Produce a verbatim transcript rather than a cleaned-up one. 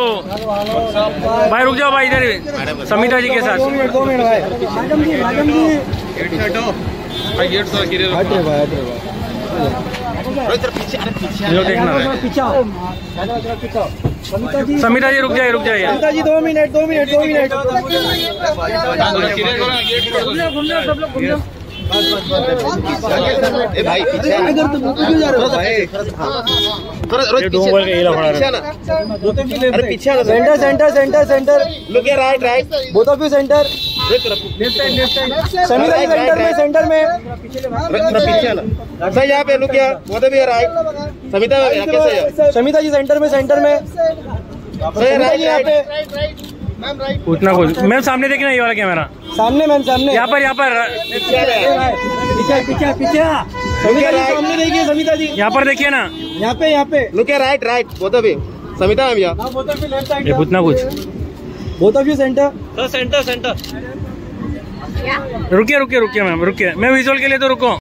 भाई रुक जाओ भाई, इधर समिता जी के साथ। दो मिनट दो मिनट भाई। मैडम जी मैडम जी समिता जी रुक जाइए रुक जाइए। समिता जी दो मिनट दो मिनट दो मिनट भाई पीछे centre centre centre centre look here right right both of you centre. Samita ji centre में सेंटर में पीछे सर यहाँ पे look here both of you right. Samita कैसे समिता जी सेंटर में सेंटर में सर राइट यहाँ पे उतना कुछ मैम सामने देखना, ये वाला कैमरा सामने मैम सामने यहाँ पर यहाँ पर पीछे पीछे पीछे समिता जी सामने देखिए समिता जी यहाँ पर देखिए ना, यहाँ पे यहाँ पे look here right right both of you. Samita ma'am यहाँ ये उतना कुछ both of you centre centre centre रुकिए रुकिए रुकिए मैम रुकिए, मैं विजुअल के लिए तो रुको।